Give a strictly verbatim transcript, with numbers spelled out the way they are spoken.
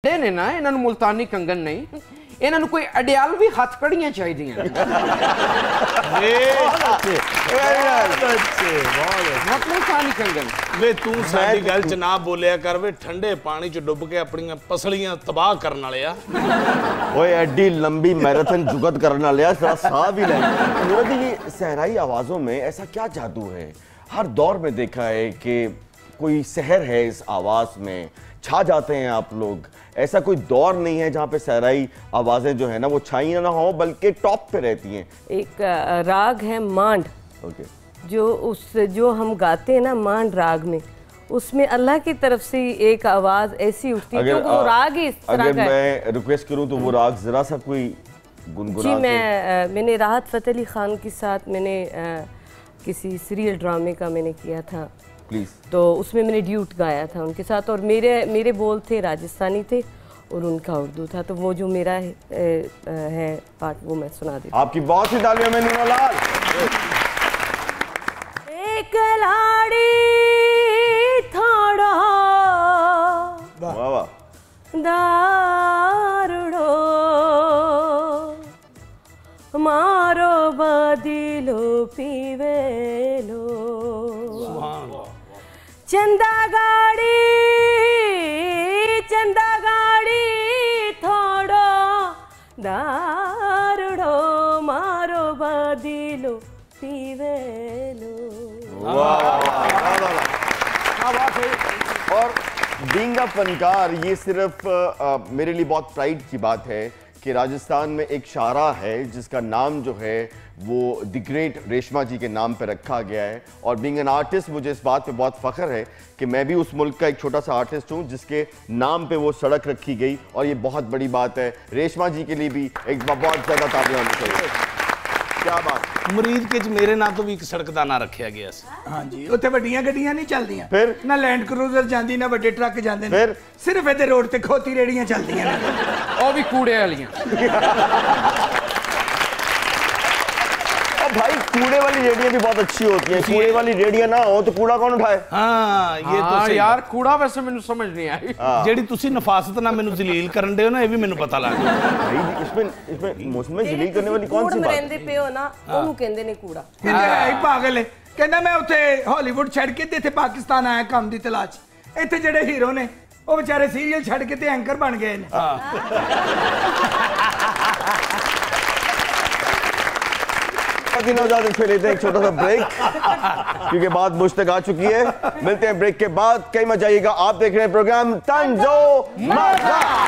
ने ना इन्होंने मुल्तानी कंगन नहीं, इन्होंने कोई अडियालवी हथ कड़ियां चाहिए। मुल्तानी कंगन वे तू साडी गल च ना बोलिया कर वे, ठंडे पानी च डुब के अपनी पसलियां तबाह करने वाले आ। ओए एडी लंबी मैराथन जुगत करने वाले आ, जरा साह भी ले। नूरत जी, सहराई आवाज़ों में ऐसा क्या जादू है? हर दौर में देखा है कि कोई सहर है इस आवाज़ में, छा जाते हैं आप लोग। ऐसा कोई दौर नहीं है जहाँ पे सहराई आवाज़ें जो है ना वो छाई ना हो बल्कि टॉप पे रहती हैं। एक राग है मांड, ओके, जो उस जो हम गाते हैं ना मांड राग में, उसमें अल्लाह की तरफ से एक आवाज़ ऐसी उठती है क्योंकि वो राग ही इस तरह अगर का है। मैं रिक्वेस्ट करूँ तो वो राग जरा सा कोई गुनगुना जी, मैं आ, मैंने राहत फ़तेह अली ख़ान के साथ मैंने आ, किसी सीरियल ड्रामे का मैंने किया था, प्लीज, तो उसमें मैंने ड्यूट गाया था उनके साथ, और मेरे मेरे बोल थे राजस्थानी थे और उनका उर्दू था, तो वो जो मेरा है, है पार्ट वो मैं सुना देती हूँ। आपकी बहुत सी तालियों में नूरा लाल। एक लाड़ी थोड़ा वाह वाह, दारुड़ो मारो बदिलो पीवेलो चंदा गाड़ी चंदा गाड़ी थोड़ो दारुड़ो मारो बदिलो पीवेलो। और बीइंग अ फनकार, ये सिर्फ आ, मेरे लिए बहुत प्राइड की बात है कि राजस्थान में एक शारा है जिसका नाम जो है वो द ग्रेट रेशमा जी के नाम पे रखा गया है। और बीइंग एन आर्टिस्ट मुझे इस बात पे बहुत फ़ख्र है कि मैं भी उस मुल्क का एक छोटा सा आर्टिस्ट हूँ जिसके नाम पे वो सड़क रखी गई, और ये बहुत बड़ी बात है। रेशमा जी के लिए भी एक बहुत ज़्यादा तालियां होनी चाहिए। क्या बात। मरीज के मेरे ना तो भी एक सड़क का ना रखा गया। हाँ जी, उत्थे वड्डियां गड्डियां नहीं चलदियां, फिर ना लैंड क्रूजर जांदी ना वड्डे ट्रक जांदे ने, फिर सिर्फ इधर रोड ते खोती रेड़ियां चलदियां ने, वो भी कूड़े वालियां। भाई कूड़े वाली रेडियां भी बहुत अच्छी होती हैं। कूड़े वाली रेडियां ना हो तो कूड़ा कौन उठाए? हाँ, ये हाँ, तो सही यार कूड़ा वैसे मैंने समझ नहीं आई। जेडी तुसी नफासत ना मैनू जलील करन दे हो ना, ये भी मैनू पता लग गया। भाई इसमें इसमें मौसम में जलील करने वाली कौन सी बात रहंदे पे हो ना, ओनू कहंदे ने कूड़ा। है पागल है, कहंदा मैं उत्थे हॉलीवुड छड़ के ते पाकिस्तान आया काम दी तलाश। इत्थे जेडे हीरो ने वो बेचारे सीरियल छड़ के ते एंकर बन गए ने। फिर लेते हैं एक छोटा सा ब्रेक क्योंकि बात मुझ तक आ चुकी है। मिलते हैं ब्रेक के बाद। कहीं मत जाइएगा, आप देख रहे हैं प्रोग्राम तंजो मज़ा।